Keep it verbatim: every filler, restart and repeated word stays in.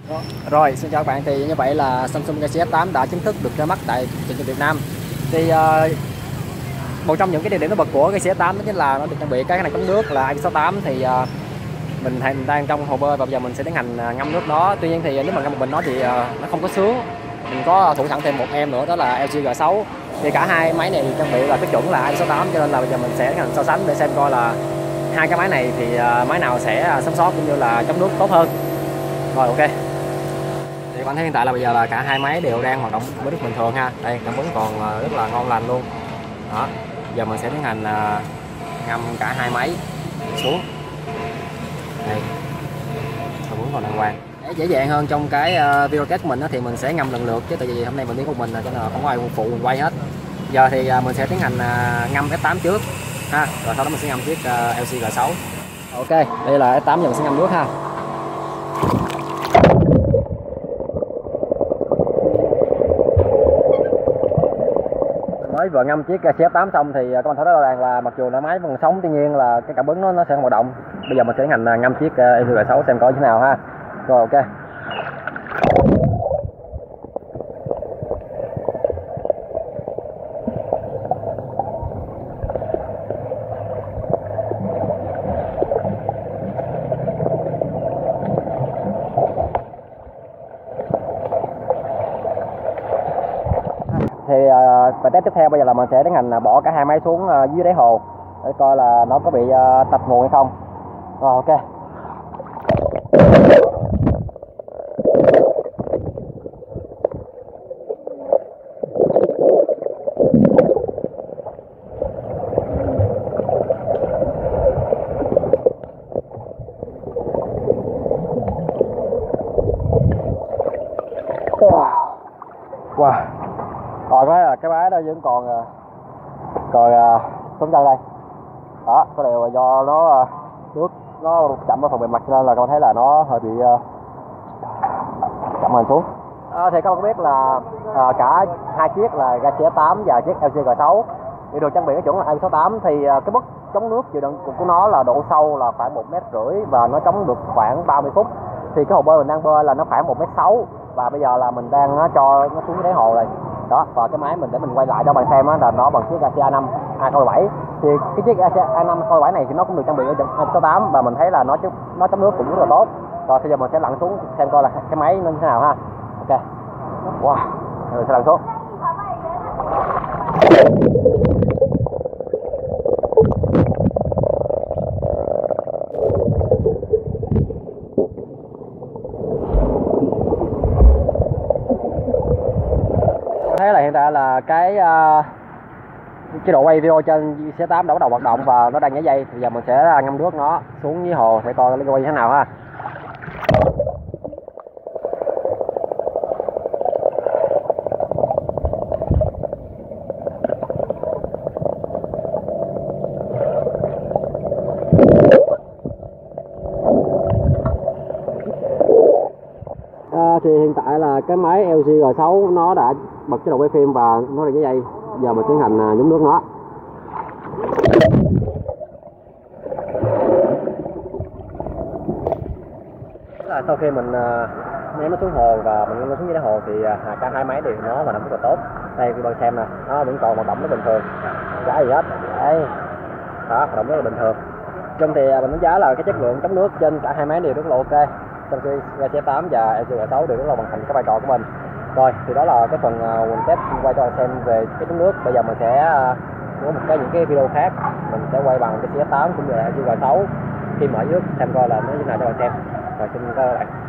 Rồi, xin chào các bạn. Thì như vậy là Samsung Galaxy S tám đã chính thức được ra mắt tại thị trường Việt Nam. Thì uh, một trong những cái điểm nổi bật của Galaxy S tám đó chính là nó được trang bị cái này chống nước là i pê sáu tám. Thì uh, mình hiện đang trong hồ bơi và bây giờ mình sẽ tiến hành ngâm nước đó. Tuy nhiên thì nếu mà ngâm một mình nó thì uh, nó không có sướng. Mình có thủ sẵn thêm một em nữa đó là lờ giê G sáu. Thì cả hai máy này trang bị là cái chuẩn là i pê sáu tám, cho nên là bây giờ mình sẽ tiến hành so sánh để xem coi là hai cái máy này thì uh, máy nào sẽ sống sót cũng như là chống nước tốt hơn. Rồi, ok. Thì các bạn thấy hiện tại là bây giờ là cả hai máy đều đang hoạt động với nước bình thường ha. Đây, cảm ứng còn rất là ngon lành luôn. Đó, giờ mình sẽ tiến hành uh, ngâm cả hai máy xuống. Đây, cảm ứng còn đàng hoàng. Để dễ dàng hơn trong cái uh, video test của mình đó, thì mình sẽ ngâm lần lượt, chứ tại vì hôm nay mình đi một mình là cho nên là không có ai phụ mình quay hết. Giờ thì uh, mình sẽ tiến hành uh, ngâm S tám trước ha, rồi sau đó mình sẽ ngâm chiếc uh, lờ giê G sáu. Ok, đây là S tám, giờ mình sẽ ngâm nước ha. Mới vừa ngâm chiếc Galaxy S tám xong thì các bạn thấy rõ ràng là mặc dù là máy vẫn sống, tuy nhiên là cái cảm ứng nó nó sẽ không hoạt động. Bây giờ mình sẽ tiến hành ngâm chiếc lờ giê G sáu xem coi như thế nào ha. Rồi, ok. Thì uh, bài test tiếp theo bây giờ là mình sẽ tiến hành bỏ cả hai máy xuống uh, dưới đáy hồ để coi là nó có bị uh, tạch nguồn hay không. Rồi, ok. Wow. Rồi cái là cái máy đó vẫn còn còn xuống chân đây. Đó, có điều là do nó nước nó chậm ở phần bề mặt nên là con thấy là nó hơi bị uh, chậm hành xuống. À, thì các bạn biết là uh, cả hai chiếc là Galaxy S tám và chiếc lờ giê G sáu thì được trang bị cái chuẩn là i pê sáu tám. Thì uh, cái mức chống nước chịu đựng của nó là độ sâu là khoảng một mét rưỡi và nó chống được khoảng ba mươi phút. Thì cái hồ bơi mình đang bơi là nó khoảng một mét sáu và bây giờ là mình đang uh, cho nó xuống đáy hồ này. Đó, và cái máy mình để mình quay lại đó bạn xem á, là nó bằng chiếc Galaxy A năm hai không bảy. Thì cái chiếc Galaxy A năm hai không bảy này thì nó cũng được trang bị ở i pê sáu tám và mình thấy là nó nó chống nước cũng rất là tốt. Rồi bây giờ mình sẽ lặn xuống xem coi là cái máy nó như thế nào ha. Ok. Wow, mình sẽ lặn xuống. Thấy là hiện tại là cái uh, chế độ quay video trên S tám đã bắt đầu hoạt động và nó đang nhảy dây. Bây giờ mình sẽ ngâm nước nó xuống dưới hồ để coi nó quay như thế nào ha. À, thì hiện tại là cái máy lờ giê G sáu nó đã bật chế độ quay phim và nó đang nhảy dây. Giờ mình tiến hành nhúng nước nó. Là sau khi mình uh, ném nó xuống hồ và mình ném nó xuống dưới đáy hồ thì uh, cả hai máy đều nó hoạt động rất là tốt. Đây các bạn xem nè, nó vẫn còn hoạt động rất bình thường, chả gì hết. Đây, đó, hoạt động rất là bình thường. Trong thì uh, mình đánh giá là cái chất lượng chống nước trên cả hai máy đều rất là ok. Trong khi Galaxy S tám và lờ giê G sáu đều rất là hoàn thành cái vai trò của mình. Rồi, thì đó là cái phần uh, quần test quay cho bạn xem về cái chống nước. Bây giờ mình sẽ uh, có một cái những cái video khác mình sẽ quay bằng cái S tám cũng như là lờ giê G sáu khi mở nước xem coi là nó như nào cho bạn xem. Rồi, xin các bạn.